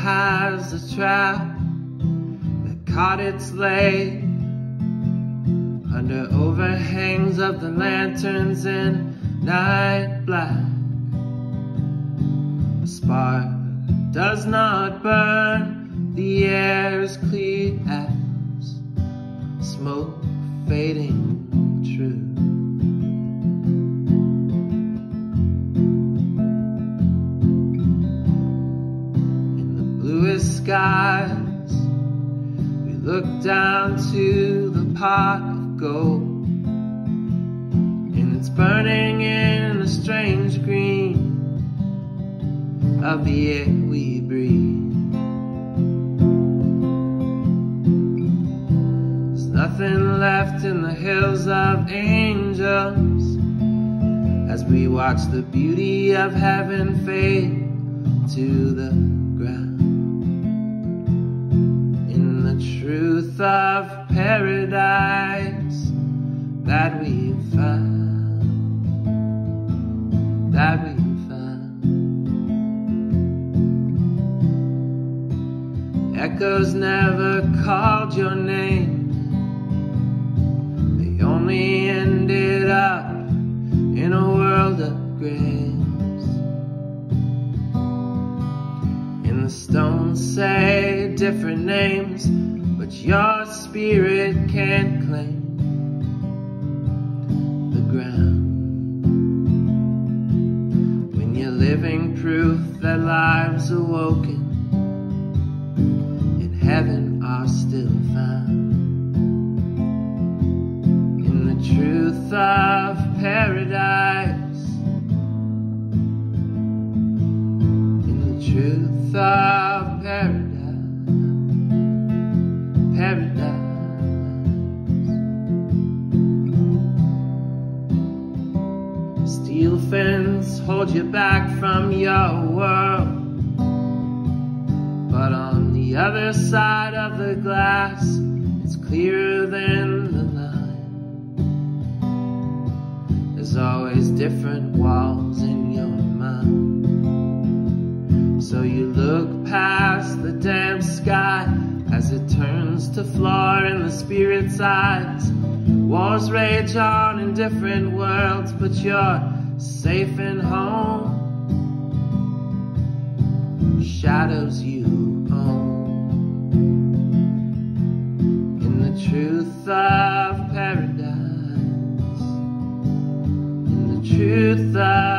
has a trap that caught its leg under overhangs of the lanterns in night black. A spark does not burn, the air is clear as smoke fading true. Bluest skies, we look down to the pot of gold, and it's burning in a strange green of the air we breathe. There's nothing left in the hills of angels as we watch the beauty of heaven fade to the ground. Truth of paradise that we found, that we found. Echoes never called your name, they only ended up in a world of graves. And the stones say different names, but your spirit can't claim the ground. When you're living proof that lives awoken in heaven are still found. In the truth of paradise, in the truth of paradise. Steel fence hold you back from your world, but on the other side of the glass it's clearer than the line. There's always different walls in your mind, so you look past the damp sky as it turns to floor in the spirit's eyes. Wars rage on in different worlds, but you're safe and home. Shadows you own. In the truth of paradise, in the truth of